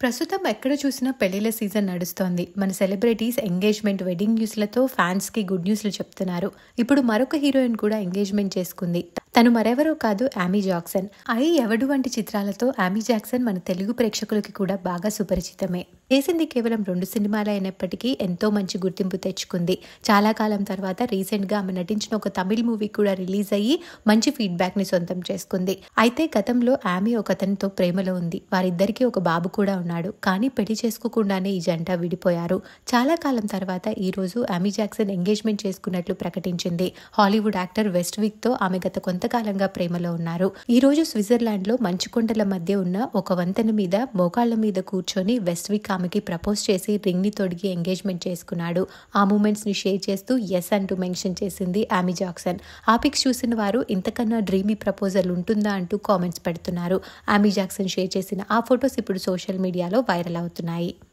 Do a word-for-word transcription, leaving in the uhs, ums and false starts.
ప్రస్తుతం ఎక్కడ చూసినా పెళ్లిళ్ల సీజన్ నడుస్తోంది. మన సెలబ్రిటీస్ ఎంగేజ్మెంట్, వెడ్డింగ్ న్యూస్లతో ఫ్యాన్స్ కి గుడ్ న్యూస్లు చెప్తున్నారు. ఇప్పుడు మరొక హీరోయిన్ కూడా ఎంగేజ్మెంట్ చేసుకుంది. తను మరెవరో కాదు, ఆమీ జాక్సన్. ఐ ఎవడు వంటి చిత్రాలతో ఆమీ జాక్సన్ మన తెలుగు ప్రేక్షకులకి కూడా బాగా సుపరిచితమే. చేసింది కేవలం రెండు సినిమాలు అయినప్పటికీ ఎంతో మంచి గుర్తింపు తెచ్చుకుంది. చాలా కాలం తర్వాత రీసెంట్ గా ఆమె నటించిన ఒక తమిళ్ మూవీ కూడా రిలీజ్ అయ్యి మంచి ఫీడ్బ్యాక్ ని సొంతం చేసుకుంది. అయితే గతంలో ఆమీ ఒక అతనితో ప్రేమలో ఉంది. వారిద్దరికీ ఒక బాబు కూడా ఉన్నాడు. కానీ పెళ్లి చేసుకోకుండానే ఈ జంట విడిపోయారు. చాలా కాలం తర్వాత ఈ రోజు ఆమీ జాక్సన్ ఎంగేజ్మెంట్ చేసుకున్నట్లు ప్రకటించింది. హాలీవుడ్ యాక్టర్ వెస్ట్విక్ తో ఆమె గత కొంతకాలంగా ప్రేమలో ఉన్నారు. ఈ రోజు స్విట్జర్లాండ్ లో మంచు కొండల మధ్య ఉన్న ఒక వంతెన మీద మోకాళ్ల మీద కూర్చొని వెస్ట్విక్ ఆమెకి ప్రపోజ్ చేసి రింగ్ ని తొడిగి ఎంగేజ్మెంట్ చేసుకున్నాడు. ఆ మూమెంట్స్ ని షేర్ చేస్తూ ఎస్ అంటూ మెన్షన్ చేసింది ఆమీ జాక్సన్. ఆ పిక్స్ చూసిన వారు ఇంతకన్నా డ్రీమీ ప్రపోజల్ ఉంటుందా అంటూ కామెంట్స్ పెడుతున్నారు. ఆమీ జాక్సన్ షేర్ చేసిన ఆ ఫొటోస్ ఇప్పుడు సోషల్ మీడియాలో వైరల్ అవుతున్నాయి.